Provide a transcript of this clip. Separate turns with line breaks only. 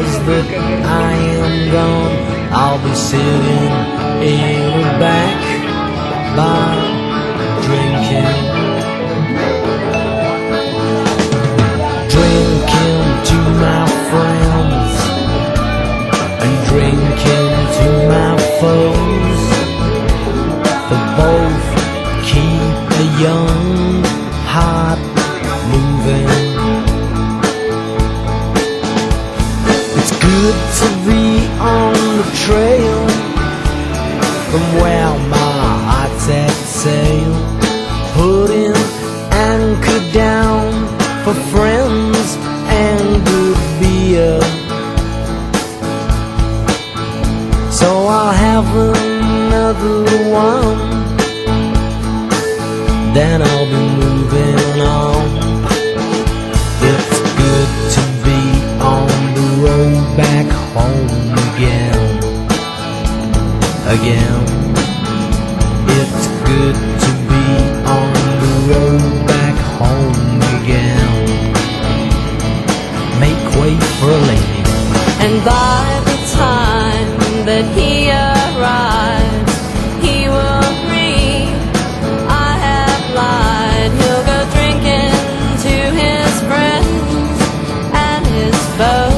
days that I am gone, I'll be sitting in the back bar drinking to my friends and drinking to my foes, for both keep a young heart moving. It's good to be on the trail from where my heart set sail, putting anchor down for friends and good beer. So I'll have another one, then I'll be moving on. It's good to be on the road back home again. It's good to be on the road back home again. Make way for a lady.
And by the time that he arrives, he will agree I have lied. He'll go drinking to his friends and his foes.